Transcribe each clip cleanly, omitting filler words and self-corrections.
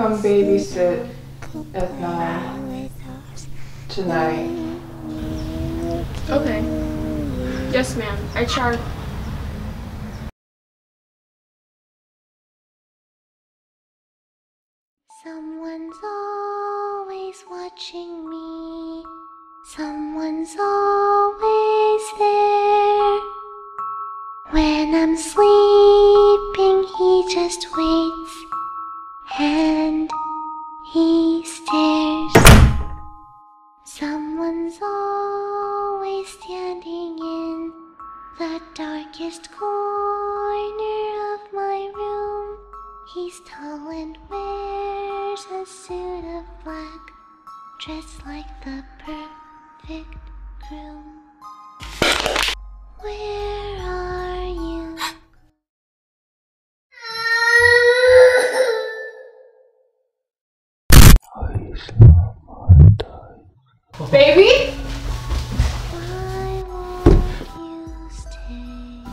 come babysit at 9 tonight? Okay. Yes, ma'am. I try. Someone's always watching me. Someone's always there. When I'm sleeping, he just waits and he stares. Someone's always standing in the darkest corner of my room. He's tall and wears a suit of black, dressed like the perfect groom. Where are you? Baby? Why won't you stay?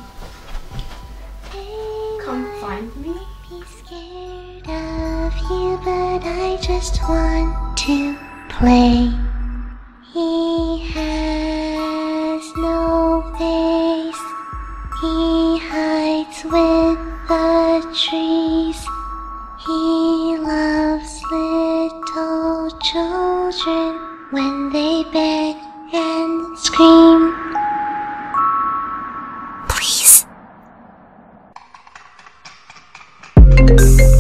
They Come might find me. be scared of you, but I just want to play. He has no face. He hides with the trees. He loves little children when they beg and scream. Please.